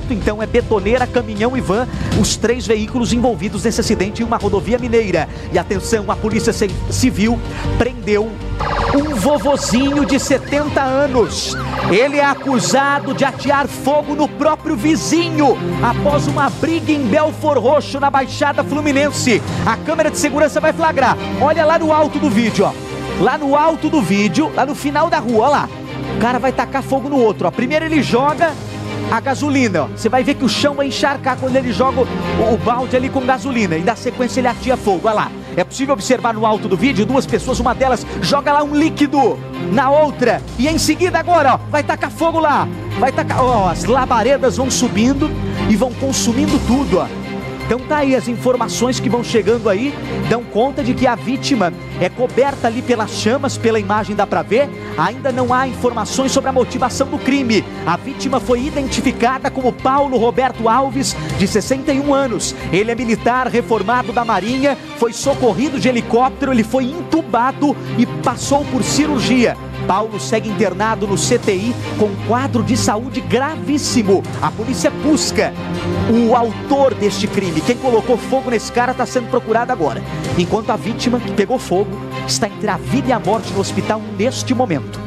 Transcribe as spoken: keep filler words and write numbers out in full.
morto. Então é betoneira, caminhão e van, os três veículos envolvidos nesse acidente em uma rodovia mineira. E atenção, a Polícia Civil prendeu um vovozinho de setenta anos. Ele é acusado de atear fogo no próprio vizinho após uma briga em Belford Roxo, na Baixada Fluminense. A câmera de segurança vai flagrar. Olha lá no alto do vídeo, ó. Lá no alto do vídeo, lá no final da rua, ó lá. O cara vai tacar fogo no outro, ó. Primeiro ele joga a gasolina, ó. Você vai ver que o chão vai encharcar quando ele joga o, o balde ali com gasolina. E na sequência ele atia fogo, olha lá. É possível observar no alto do vídeo duas pessoas, uma delas joga lá um líquido na outra. E em seguida agora, ó, vai tacar fogo lá. Vai tacar, ó, as labaredas vão subindo e vão consumindo tudo, ó. Então tá aí, as informações que vão chegando aí dão conta de que a vítima é coberta ali pelas chamas, pela imagem dá pra ver. Ainda não há informações sobre a motivação do crime. A vítima foi identificada como Paulo Roberto Alves, de sessenta e um anos. Ele é militar reformado da Marinha, foi socorrido de helicóptero, ele foi entubado e passou por cirurgia. Paulo segue internado no C T I com um quadro de saúde gravíssimo. A polícia busca o autor deste crime. Quem colocou fogo nesse cara está sendo procurado agora. Enquanto a vítima, que pegou fogo, está entre a vida e a morte no hospital neste momento.